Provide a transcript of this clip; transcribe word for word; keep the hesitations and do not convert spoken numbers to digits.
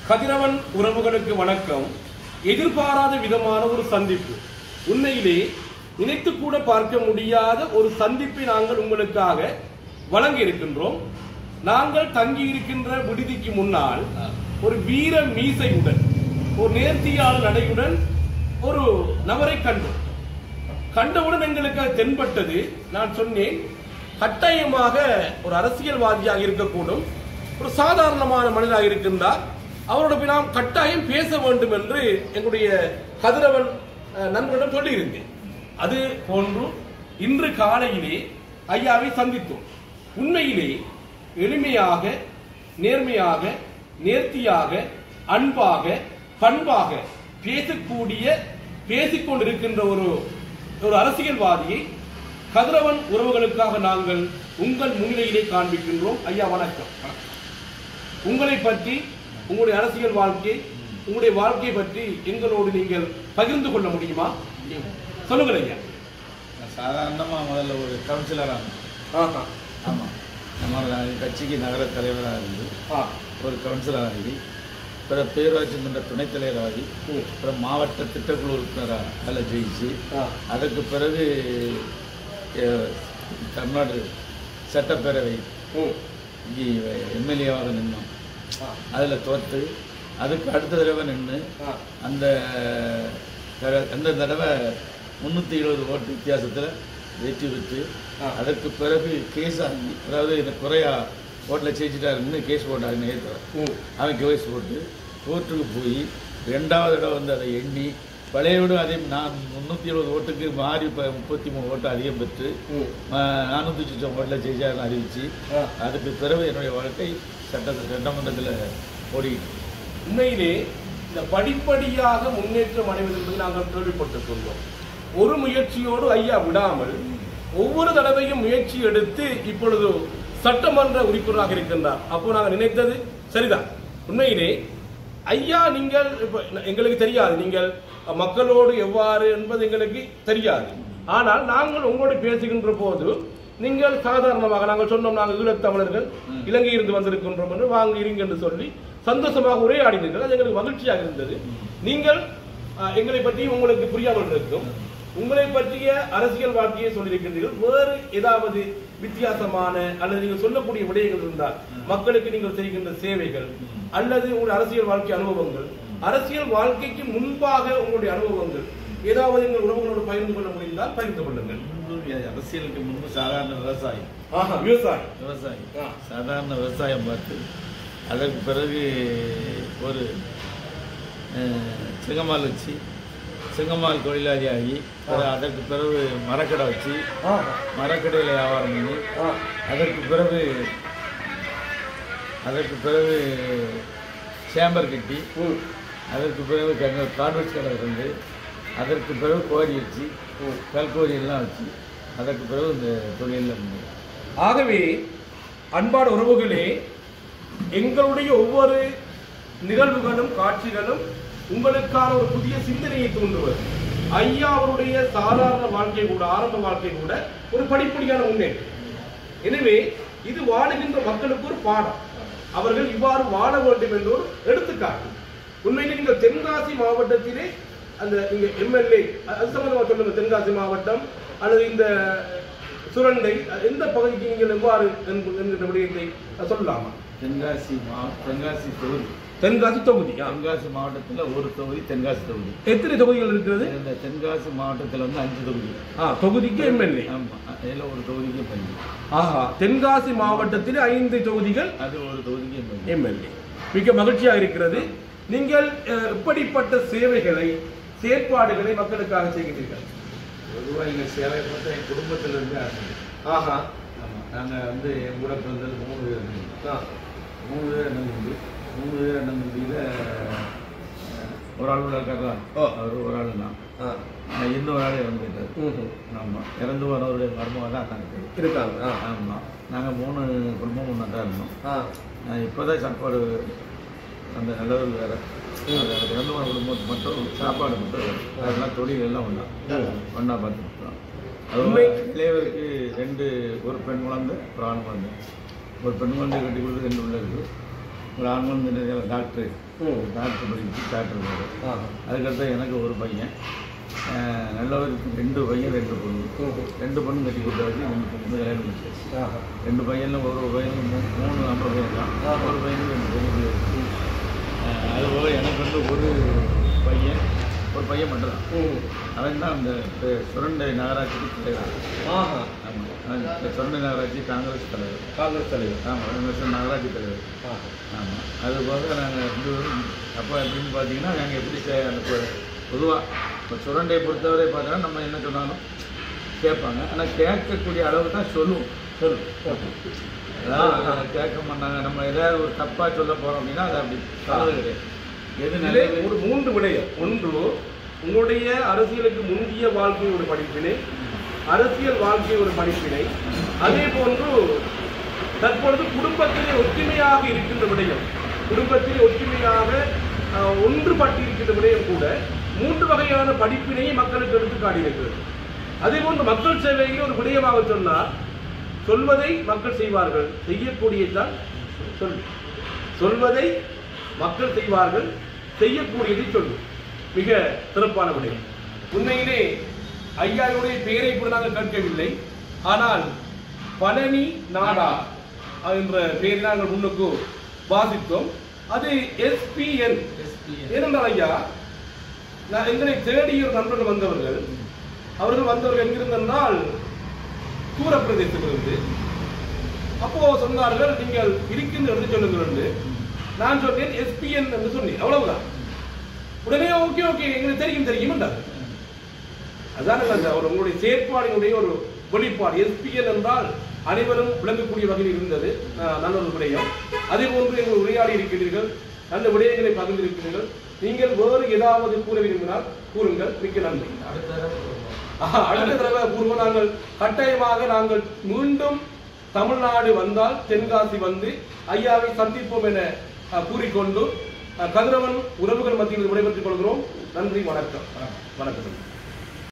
கதிரவன் உறவுகளுக்கு வணக்கம். எதிர்பாராத விதமான ஒரு சந்திப்பு, உண்மையிலே நினைத்து கூட பார்க்க முடியாத ஒரு சந்திப்பை நாங்கள் உங்களுக்காக வழங்கி இருக்கின்றோம். நாங்கள் தங்கி இருக்கின்ற விடுதிக்கு முன்னால் ஒரு வீர மீசையுடன் ஒரு நேர்த்தியான நடையுடன் ஒரு நபரை கண்டோம். கண்டவுடன் எங்களுக்கு தென்பட்டது, நான் சொன்னேன், கட்டாயமாக ஒரு அரசியல்வாதியாக இருக்கக்கூடும், ஒரு சாதாரணமான மனிதராக இருக்கின்றார், அவரோட நாம் கட்டாயம் பேச வேண்டும் என்று எங்களுடைய கதிரவன் நண்பரிடம் சொல்லியிருந்தேன். அது போன்று இன்று காலையிலே ஐயாவை சந்தித்தோம். உண்மையிலே எளிமையாக, நேர்மையாக, நேர்த்தியாக, அன்பாக, பண்பாக பேசக்கூடிய பேசிக்கொண்டிருக்கின்ற ஒரு ஒரு அரசியல்வாதியை கதிரவன் உறவுகளுக்காக நாங்கள் உங்கள் முன்னிலையிலே காண்பிக்கின்றோம். ஐயா வணக்கம். உங்களை பற்றி, உங்களுடைய அரசியல் வாழ்க்கை, உங்களுடைய வாழ்க்கையை பற்றி எங்களோடு நீங்கள் பகிர்ந்து கொள்ள முடியுமா? சொல்லுங்கள் ஐயா. சாதாரணமாக முதல்ல ஒரு கவுன்சிலராக, ஆமாம், நம்ம கட்சிக்கு நகர தலைவராக இருந்து ஒரு கவுன்சிலராகி, பிறகு பேரூராட்சி மன்ற துணைத் தலைவராகி, அப்புறம் மாவட்ட திட்டக்குழு உறுப்பினராக அதில் ஜெயிச்சு, அதற்கு பிறகு தமிழ்நாடு சட்டப்பேரவை எம்எல்ஏவாக நின்றோம். அதில் தோற்று அதுக்கு அடுத்த தடவை நின்று அந்த அந்த தடவை முந்நூற்றி இருபது ஓட்டு வித்தியாசத்தில் வெற்றி பெற்று, அதற்கு பிறகு கேஸ் ஆகி, அதாவது இந்த குறையா ஓட்டில் ஜெயிச்சிட்டாருன்னு கேஸ் போட்டாங்க நேற்று. அவன் கேஸ் போட்டு கோர்ட்டுக்கு போய் ரெண்டாவது தடவை வந்து அதை எண்ணி பழையோடு அதே நான் முந்நூற்றி இருபது ஓட்டுக்கு மாறி இப்போ முப்பத்தி மூணு ஓட்டு அதிகம் பெற்று நானூற்றி சுற்றம் ஓட்டில் ஜெயிச்சாருன்னு அறிவிச்சு, அதுக்கு பிறகு என்னுடைய வாழ்க்கை சட்ட சட்டமன்றத்தில் ஓடி. உண்மையிலே இந்த படிப்படியாக முன்னேற்றம் அடைவது என்பது நாங்கள் கேள்விப்பட்டு கொண்டோம். ஒரு முயற்சியோடு ஐயா விடாமல் ஒவ்வொரு தடவையும் முயற்சி எடுத்து இப்பொழுது சட்டமன்ற உறுப்பினராக இருக்கின்றார். அப்போ நாங்கள் நினைத்தது சரிதான். உண்மையிலே ஐயா, நீங்கள் எங்களுக்கு தெரியாது, நீங்கள் மக்களோடு எவ்வாறு என்பது எங்களுக்கு தெரியாது. ஆனால் நாங்கள் உங்களோடு பேசுகின்ற போது நீங்கள் சாதாரணமாக, நாங்கள் சொன்னோம், நாங்கள் ஈழத்தமிழர்கள் இலங்கையிலிருந்து வந்திருக்கின்றோம் என்று வாங்க இருங்க என்று சொல்லி சந்தோஷமாக உரையாடினீர்கள். அது எங்களுக்கு மகிழ்ச்சியாக இருந்தது. நீங்கள் எங்களை பற்றி உங்களுக்கு புரியாமல் இருக்கும், உங்களை பற்றிய அரசியல் வாழ்க்கையை சொல்லியிருக்கின்றீர்கள். வேறு ஏதாவது வித்தியாசமான அல்லது நீங்கள் சொல்லக்கூடிய விடயங்கள் இருந்தால், மக்களுக்கு நீங்கள் செய்கின்ற சேவைகள் அல்லது உங்களுடைய அரசியல் வாழ்க்கை அனுபவங்கள், அரசியல் வாழ்க்கைக்கு முன்பாக உங்களுடைய அனுபவங்கள் ஏதாவது எங்கள் உறவுகளோடு பகிர்ந்து கொள்ள முடிந்தால் பகிர்ந்து கொள்ளுங்கள். அரசியலுக்கு முன்பு சாதாரண விவசாயி விவசாயி விவசாயி சாதாரண விவசாயம் பார்த்து, அதற்கு பிறகு ஒரு சிங்கமால் வச்சு சிங்கமால் தொழிலாளியாகி, அதற்கு பிறகு மரக்கடை வச்சு மரக்கடையில் வியாபாரம் பண்ணி, அதற்கு பிறகு அதற்கு பிறகு சேம்பர் கட்டி, அதற்கு பிறகு கார்பெட்ஸ் கடை இருந்து, அதற்கு பிறகு கோரி வச்சு கல்கோரி எல்லாம் வச்சு, அதற்கு பிறகு இந்த தொழிலில். ஆகவே அன்பான உறவுகளே, எங்களுடைய ஒவ்வொரு நிகழ்வுகளும் காட்சிகளும் உங்களுக்கான ஒரு புதிய சிந்தனையை தூண்டுவது. ஐயா அவருடைய சாதாரண வாழ்க்கை கூட, ஆரம்ப வாழ்க்கை கூட ஒரு படிப்படியான முன்னேற்றம். எனவே இது வாழுகின்ற மக்களுக்கு ஒரு பாடம். அவர்கள் இவ்வாறு வாழ வேண்டும் என்ற ஒரு எடுத்துக்காட்டு. உண்மையிலே நீங்கள் தென்காசி மாவட்டத்திலே அந்த நீங்க எம்எல்ஏ அது சம்பந்தமாக சொல்லுங்க. தென்காசி மாவட்டம் அல்லது இந்த சுரண்டை எந்த பகுதிக்கு நீங்கள் எவ்வாறு என்கின்ற விடயத்தை சொல்லலாமா? தென்காசி மாவட்டம், தென்காசி தொகுதி, தென்காசி தொகுதி, தென்காசி மாவட்டத்தில் ஒரு தொகுதி தென்காசி தொகுதி. எத்தனை தொகுதிகள் இருக்கிறது? இந்த தென்காசி மாவட்டத்தில் வந்து அஞ்சு தொகுதி. ஆ, தொகுதிக்கு எம்எல்ஏ. ஆமாம், அதில் ஒரு தொகுதிக்கு எம்எல்ஏ. ஆஹா, தென்காசி மாவட்டத்தில் ஐந்து தொகுதிகள், அது ஒரு தொகுதிக்கு எம்எல்ஏ. எம்எல்ஏ. மிக மகிழ்ச்சியாக இருக்கிறது. நீங்கள் எப்படிப்பட்ட சேவைகளை, செயற்பாடுகளை மக்களுக்காக செய்கிறீர்கள்? பொதுவாக எங்கள் சேவை பார்த்தா என் குடும்பத்திலிருந்து ஆசை. ஆஹா, ஆமாம், நாங்கள் வந்து என் கூட பிறந்தது மூணு பேர். மூணு பேர் அண்ணன் தம்பி. மூணு பேர் அண்ணன் தம்பியில் ஒரு ஆள் இருக்காரா, அவர் ஒரு ஆள் தான். இன்னொரு ஆள் இறந்து போயிட்டார். ஆமாம், இறந்து போனவருடைய மருமக தான் அண்ணன் இருக்காங்க. ஆமாம், நாங்கள் மூணு குடும்பம் ஒன்றா தான் இருந்தோம். இப்போ தான் சாப்பாடு அந்த நல்லவர்கள் வேறு, இறந்து போன குடும்பத்துக்கு மட்டும் சாப்பாடு மட்டும், அதெல்லாம் தொழில் எல்லாம் ஒன்றா ஒன்றா பார்த்துருக்கோம். அது இளையவருக்கு ரெண்டு, ஒரு பெண் குழந்தை, ஒரு ஆண் குழந்தை. ஒரு பெண் குழந்தை கட்டி கொடுத்து ரெண்டு உள்ள இருக்குது. ஒரு ஆண் குழந்தை டாக்டர் டாக்டர் படிச்சு டாக்டர் போகிறார். அதுக்கடுத்து எனக்கு ஒரு பையன், நல்லவருக்கு ரெண்டு பையன் ரெண்டு பொண்ணு, ரெண்டு பொண்ணு கட்டி கொடுத்தாச்சு, ரெண்டு பொண்ணு கல்யாணம் முடிச்சாச்சு. ரெண்டு பையனில் ஒரு பையனுக்கு மூணு மூணு ஐம்பது பையன் தான், ஒரு பையனுக்கு ரெண்டு பொண்ணு. அதுபோல் எனக்கு வந்து ஒரு பையன் ஒரு பையன் மட்டும் தான். அவன் தான் அந்த சுரண்டை நகராட்சிக்கு தலைவர். ஆமாம், சுரண்டை நகராட்சி காங்கிரஸ் தலைவர். காங்கிரஸ் தலைவர் ஆமாம், நகராட்சி தலைவர். ஆமாம், அதுபோக நாங்கள் ரெண்டு பேரும் அப்போ எப்படின்னு பார்த்தீங்கன்னா நாங்கள் எப்படி அந்த பொதுவாக இப்போ சுரண்டையை பொறுத்தவரை பார்த்தோன்னா நம்ம என்ன சொன்னாலும் கேட்பாங்க, ஆனால் கேட்கக்கூடிய அளவு தான் சொல்லுவோம். சொல்லும் அதாவது கேட்க மாட்டாங்க. நம்ம ஏதாவது ஒரு தப்பாக சொல்ல போகிறோம் அப்படின்னா அது அப்படி சொல்றது கிடையாது. எது நல்லது ஒரு மூன்று விடயம். ஒன்று, உங்களுடைய அரசியலுக்கு முந்தைய வாழ்க்கையோட படிப்பினை, அரசியல் வாழ்க்கையோட படிப்பினை, அதே போன்று தற்பொழுது குடும்பத்திலே ஒற்றுமையாக இருக்கின்ற விடயம், குடும்பத்திலே ஒற்றுமையாக ஒன்றுபட்டு இருக்கின்ற விடயம் கூட மூன்று வகையான படிப்பினையை மக்களுக்கு எடுத்து காட்டியிருக்கிறது. அதே போன்று மக்கள் சேவையில் ஒரு விடயமாக சொன்னால், சொல்வதை மக்கள் செய்வார்கள், செய்யக்கூடியதுதான் சொல். சொல்வதை மக்கள் செய்வார்கள், செய்யக்கூடியதை சொல்லு. மிக சிறப்பான விடயம். உண்மையிலே ஐயாவுடைய பெயரை கூட நாங்கள் கேட்கவில்லை, ஆனால் பழனி நாடா என்ற பெயரை நாங்கள் முன்னுக்கு வாசித்தோம். அது எஸ்பிஎன். ஏனென்றால் ஐயா, நான் எங்களை தேடிய நண்பர்கள் வந்தவர்கள், அவர்கள் வந்தவர்கள் எங்கிருந்தால் தூர பிரதேசத்திலிருந்து. அப்போ சொன்னார்கள், நீங்கள் இருக்கின்ற எடுத்து சொல்லுங்கள் என்று. நான் சொன்னேன் எஸ்பிஎன் என்று சொன்னேன், அவ்வளவுதான். உடனே ஓகே ஓகே எங்களுக்கு தெரியும் தெரியும் என்றார். அதான் அவர் உங்களுடைய செயற்பாடினுடைய ஒரு வெளிப்பாடு. எஸ்பிஎன் என்றால் அனைவரும் விளங்கக்கூடிய வகையில் இருந்தது. நல்ல ஒரு விடயம். அதே போன்று எங்கள் உரையாடி இருக்கிறீர்கள், நல்ல விடயங்களை பகிர்ந்திருக்கிறீர்கள். நீங்கள் வேறு ஏதாவது கூற விரும்பினால் கூறுங்கள். மிக்க நன்றி. அடுத்த தடவை கூறுவ நாங்கள் கட்டாயமாக நாங்கள் மீண்டும் தமிழ்நாடு வந்தால் தென்காசி வந்து ஐயாவை சந்திப்போம் என கூறிக்கொண்டு கதிரவன் உறவுகள் மத்தியில் விடைபெற்றுக் கொள்கிறோம். நன்றி, வணக்கம். வணக்கம்.